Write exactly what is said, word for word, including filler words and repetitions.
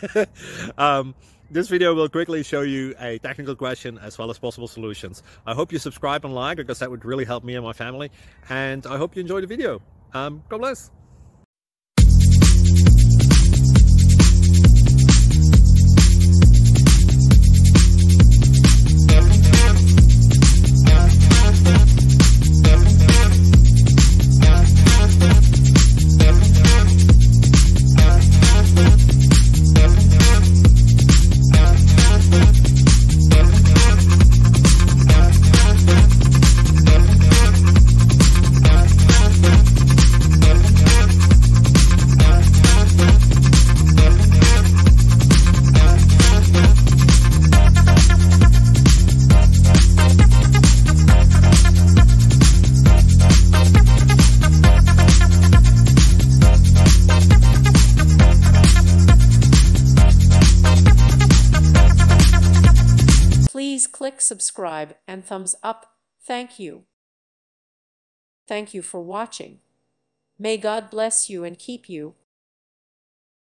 um, this video will quickly show you a technical question as well as possible solutions. I hope you subscribe and like, because that would really help me and my family. And I hope you enjoy the video. Um, God bless. Please click subscribe and thumbs up. Thank you. Thank you for watching. May God bless you and keep you.